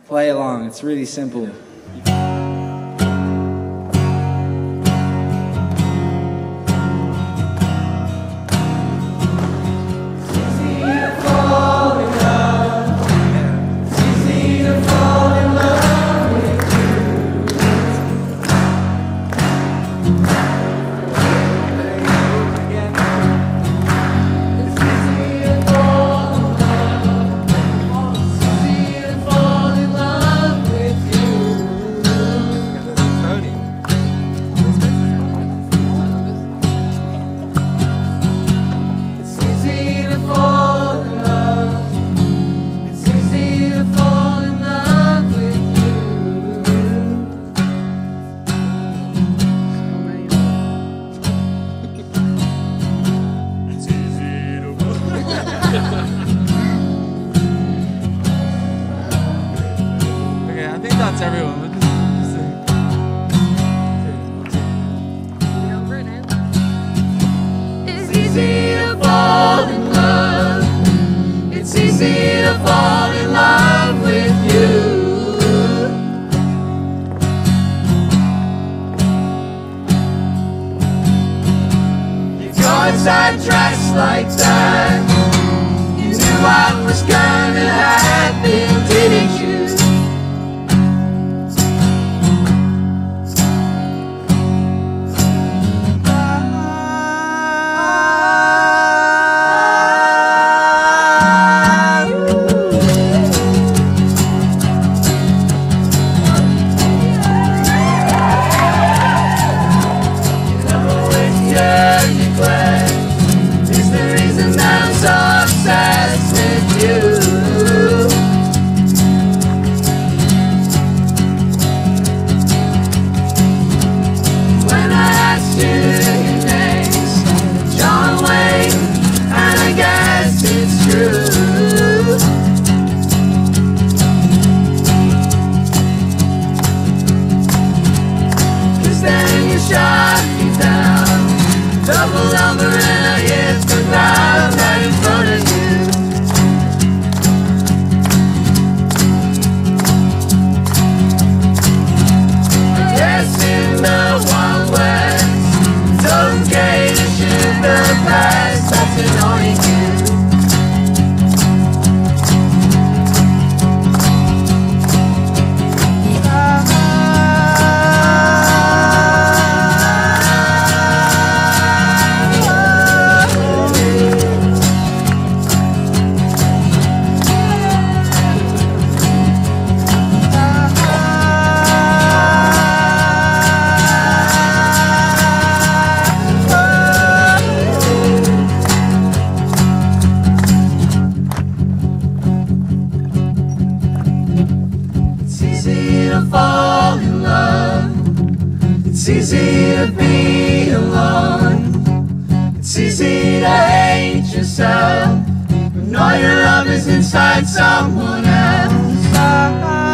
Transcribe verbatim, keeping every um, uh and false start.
play along. It's really simple. That's everyone. We'll just, just sing. It's easy to fall in love. It's easy to fall in love with you. Because I dressed like that, you knew I was gonna happen, didn't you? Shot me down, double over and I hit the ground right in front of you. I guess in the Wild West, it's okay to shoot the past that's annoying you. Fall in love. It's easy to be alone. It's easy to hate yourself when all your love is inside someone else.